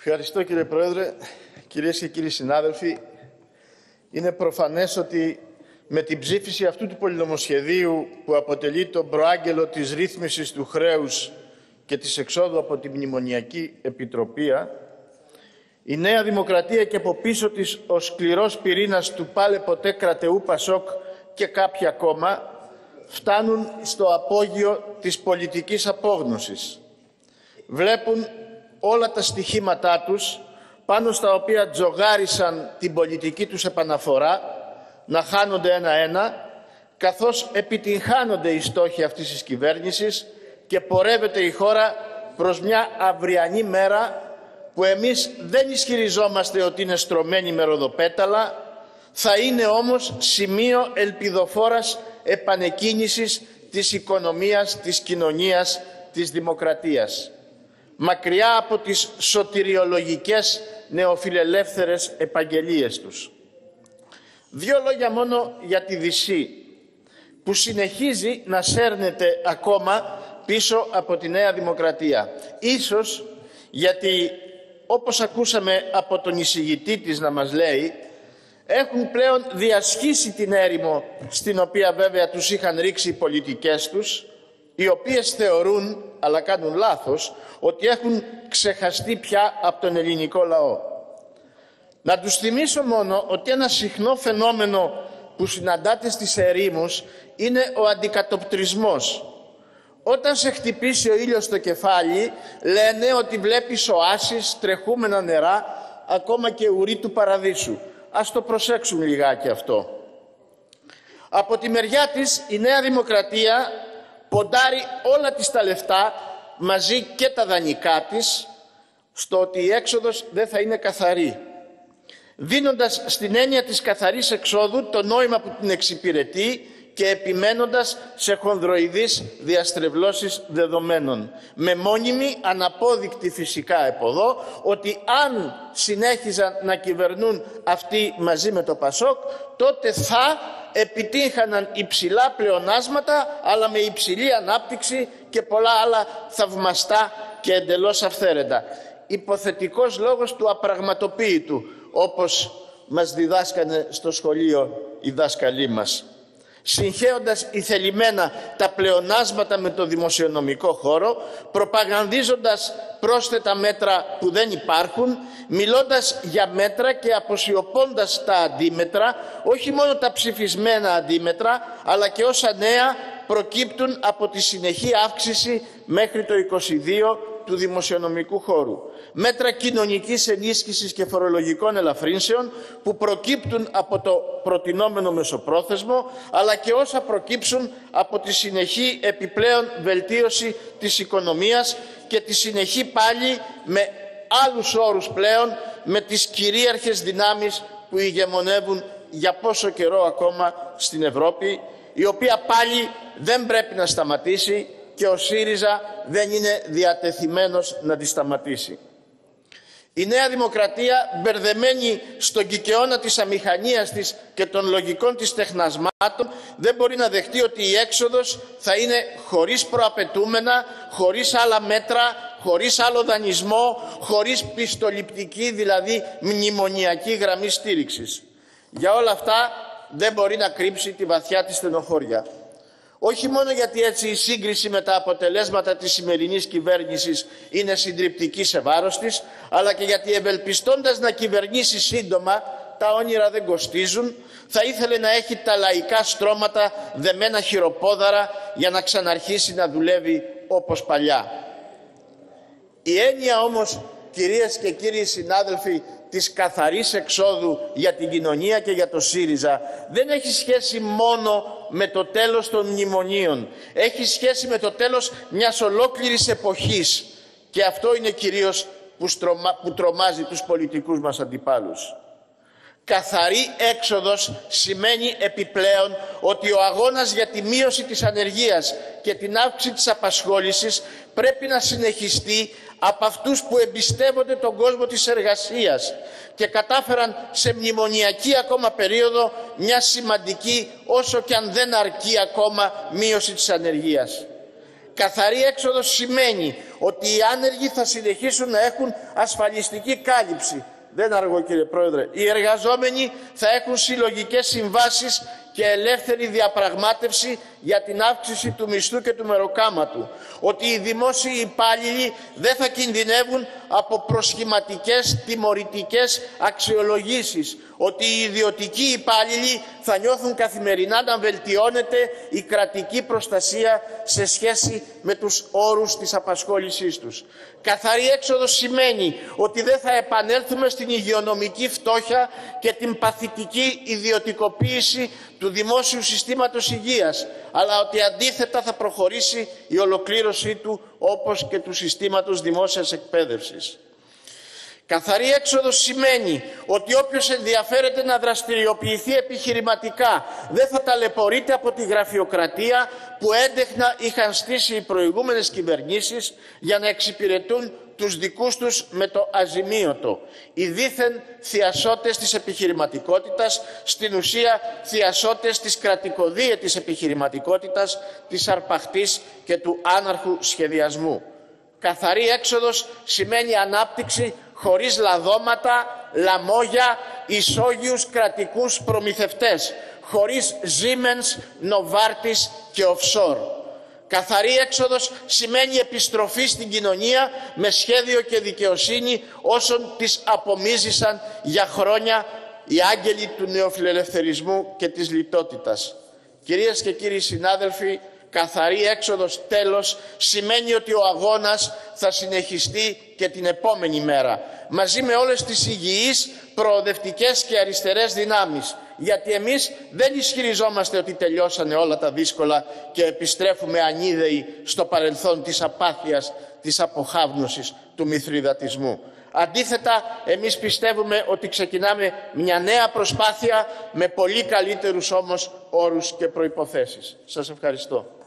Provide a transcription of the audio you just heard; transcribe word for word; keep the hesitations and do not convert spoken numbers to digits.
Ευχαριστώ, κύριε Πρόεδρε. Κυρίες και κύριοι συνάδελφοι, είναι προφανές ότι με την ψήφιση αυτού του πολυνομοσχεδίου που αποτελεί τον προάγγελο της ρύθμισης του χρέους και της εξόδου από τη Μνημονιακή Επιτροπή, η Νέα Δημοκρατία και από πίσω της ο σκληρός πυρήνας του πάλε ποτέ κρατεού Πασόκ και κάποια ακόμα φτάνουν στο απόγειο της πολιτικής απόγνωσης. Βλέπουν όλα τα στοιχήματά τους πάνω στα οποία τζογάρισαν την πολιτική τους επαναφορά να χάνονται ένα-ένα, καθώς επιτυγχάνονται οι στόχοι αυτής της κυβέρνησης και πορεύεται η χώρα προς μια αυριανή μέρα που εμείς δεν ισχυριζόμαστε ότι είναι στρωμένη με ροδοπέταλα, θα είναι όμως σημείο ελπιδοφόρας επανεκκίνησης της οικονομίας, της κοινωνίας, της δημοκρατίας. Μακριά από τις σωτηριολογικές νεοφιλελεύθερες επαγγελίες τους. Δύο λόγια μόνο για τη Δύση, που συνεχίζει να σέρνεται ακόμα πίσω από τη Νέα Δημοκρατία. Ίσως γιατί, όπως ακούσαμε από τον εισηγητή της να μας λέει, έχουν πλέον διασχίσει την έρημο στην οποία βέβαια τους είχαν ρίξει οι πολιτικές τους, οι οποίες θεωρούν, αλλά κάνουν λάθος, ότι έχουν ξεχαστεί πια από τον ελληνικό λαό. Να τους θυμίσω μόνο ότι ένα συχνό φαινόμενο που συναντάται στις ερήμους είναι ο αντικατοπτρισμός. Όταν σε χτυπήσει ο ήλιος στο κεφάλι, λένε ότι βλέπεις οάσεις, τρεχούμενα νερά, ακόμα και ουρή του παραδείσου. Ας το προσέξουν λιγάκι αυτό. Από τη μεριά της, η Νέα Δημοκρατία ποντάρει όλα της τα λεφτά, μαζί και τα δανεικά της, στο ότι η έξοδος δεν θα είναι καθαρή, δίνοντας στην έννοια της καθαρής εξόδου το νόημα που την εξυπηρετεί και επιμένοντας σε χονδροειδείς διαστρεβλώσεις δεδομένων. Με μόνιμη, αναπόδεικτη φυσικά εποδό, ότι αν συνέχιζαν να κυβερνούν αυτοί μαζί με το Πασόκ, τότε θα επιτύχαναν υψηλά πλεονάσματα, αλλά με υψηλή ανάπτυξη και πολλά άλλα θαυμαστά και εντελώς αυθαίρετα. Υποθετικός λόγος του απραγματοποίητου, όπως μας διδάσκανε στο σχολείο οι δάσκαλοι μας. Συγχέοντας ηθελημένα τα πλεονάσματα με το δημοσιονομικό χώρο, προπαγανδίζοντας πρόσθετα μέτρα που δεν υπάρχουν, μιλώντας για μέτρα και αποσιωπώντας τα αντίμετρα, όχι μόνο τα ψηφισμένα αντίμετρα, αλλά και όσα νέα προκύπτουν από τη συνεχή αύξηση μέχρι το είκοσι δύο του δημοσιονομικού χώρου. Μέτρα κοινωνικής ενίσχυσης και φορολογικών ελαφρύνσεων που προκύπτουν από το προτινόμενο μεσοπρόθεσμο, αλλά και όσα προκύψουν από τη συνεχή επιπλέον βελτίωση της οικονομίας και τη συνεχή πάλι με άλλους όρους πλέον με τις κυρίαρχες δυνάμεις που ηγεμονεύουν για πόσο καιρό ακόμα στην Ευρώπη, η οποία πάλι δεν πρέπει να σταματήσει και ο ΣΥΡΙΖΑ δεν είναι διατεθειμένος να τη σταματήσει. Η Νέα Δημοκρατία, μπερδεμένη στον κικαιώνα της αμηχανίας της και των λογικών της τεχνασμάτων, δεν μπορεί να δεχτεί ότι η έξοδος θα είναι χωρίς προαπαιτούμενα, χωρίς άλλα μέτρα, χωρίς άλλο δανεισμό, χωρίς πιστοληπτική, δηλαδή μνημονιακή γραμμή στήριξης. Για όλα αυτά δεν μπορεί να κρύψει τη βαθιά της στενοχώρια. Όχι μόνο γιατί έτσι η σύγκριση με τα αποτελέσματα της σημερινής κυβέρνησης είναι συντριπτική σε βάρος της, αλλά και γιατί ευελπιστώντας να κυβερνήσει σύντομα, τα όνειρα δεν κοστίζουν, θα ήθελε να έχει τα λαϊκά στρώματα δεμένα χειροπόδαρα για να ξαναρχίσει να δουλεύει όπως παλιά. Η έννοια όμως, κυρίες και κύριοι συνάδελφοι, της καθαρής εξόδου για την κοινωνία και για το ΣΥΡΙΖΑ δεν έχει σχέση μόνο με το τέλος των μνημονίων. Έχει σχέση με το τέλος μιας ολόκληρης εποχής και αυτό είναι κυρίως που, στρωμα, που τρομάζει τους πολιτικούς μας αντιπάλους. Καθαρή έξοδος σημαίνει επιπλέον ότι ο αγώνας για τη μείωση της ανεργίας και την αύξηση της απασχόλησης πρέπει να συνεχιστεί από αυτούς που εμπιστεύονται τον κόσμο της εργασίας και κατάφεραν σε μνημονιακή ακόμα περίοδο μια σημαντική, όσο και αν δεν αρκεί ακόμα, μείωση της ανεργίας. Καθαρή έξοδος σημαίνει ότι οι άνεργοι θα συνεχίσουν να έχουν ασφαλιστική κάλυψη. Δεν αργώ, κύριε Πρόεδρε. Οι εργαζόμενοι θα έχουν συλλογικές συμβάσεις και ελεύθερη διαπραγμάτευση για την αύξηση του μισθού και του μεροκάματου. Ότι οι δημόσιοι υπάλληλοι δεν θα κινδυνεύουν από προσχηματικές τιμωρητικές αξιολογήσεις. Ότι οι ιδιωτικοί υπάλληλοι θα νιώθουν καθημερινά να βελτιώνεται η κρατική προστασία σε σχέση με τους όρους της απασχόλησής τους. Καθαρή έξοδος σημαίνει ότι δεν θα επανέλθουμε στην υγειονομική φτώχεια και την παθητική ιδιωτικοποίηση του δημόσιου συστήματος υγείας, αλλά ότι αντίθετα θα προχωρήσει η ολοκλήρωσή του, όπως και του συστήματος δημόσιας εκπαίδευσης. Καθαρή έξοδος σημαίνει ότι όποιος ενδιαφέρεται να δραστηριοποιηθεί επιχειρηματικά δεν θα ταλαιπωρείται από τη γραφειοκρατία που έντεχνα είχαν στήσει οι προηγούμενες κυβερνήσεις για να εξυπηρετούν τους δικούς τους με το αζημίωτο. Οι δήθεν θειασότες της επιχειρηματικότητας, στην ουσία θειασότες της κρατικοδίαιτης επιχειρηματικότητας, της αρπαχτής και του άναρχου σχεδιασμού. Καθαρή έξοδος σημαίνει ανάπτυξη χωρίς λαδώματα, λαμόγια, ισόγειους κρατικούς προμηθευτές, χωρίς Siemens, Novartis και offshore. Καθαρή έξοδος σημαίνει επιστροφή στην κοινωνία με σχέδιο και δικαιοσύνη όσων τις απομίζησαν για χρόνια οι άγγελοι του νεοφιλελευθερισμού και της λιτότητας. Κυρίες και κύριοι συνάδελφοι, καθαρή έξοδος τέλος σημαίνει ότι ο αγώνας θα συνεχιστεί και την επόμενη μέρα, μαζί με όλες τις υγιείς, προοδευτικές και αριστερές δυνάμεις. Γιατί εμείς δεν ισχυριζόμαστε ότι τελειώσανε όλα τα δύσκολα και επιστρέφουμε ανίδεοι στο παρελθόν της απάθειας, της αποχάβνωσης, του μηθριδατισμού. Αντίθετα, εμείς πιστεύουμε ότι ξεκινάμε μια νέα προσπάθεια με πολύ καλύτερους όμως όρους και προϋποθέσεις. Σας ευχαριστώ.